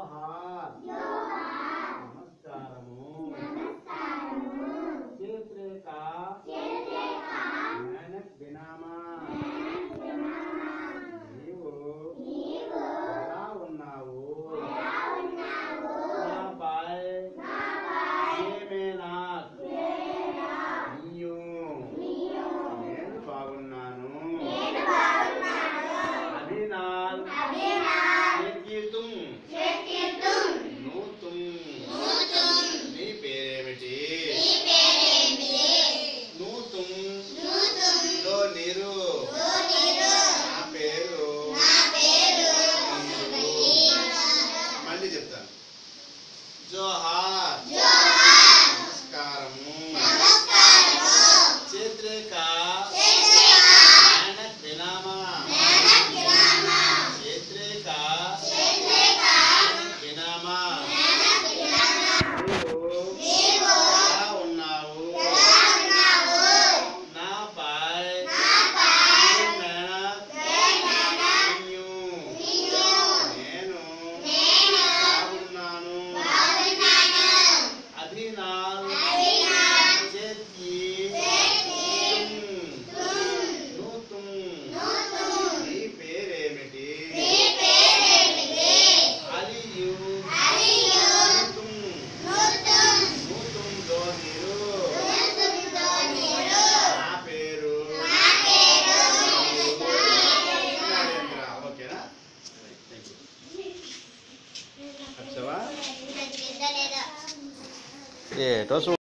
जोहार नमस्कारमु चित्रका मेहनत बिनामा నీవు ఎలా ఉన్నావు నా బాయ్ నేను బాగున్నాను అభినాల్ నువ్వు నీ పేరేమిటి నువ్వు లో నీరు నా పేరు మళ్ళీ చెప్తాను జోహార్ నమస్కారము చిత్రికా मेहनत बिनामा चित्रिका मेहनत बिनामा నీవు ఎలా ఉన్నావు నా బాయ్ మెహనత్ నేను బాగున్నాను అభినాల్ నీ పేరేమిటి అలియు నువ్వు నా పేరు ఓకేనా ఏటో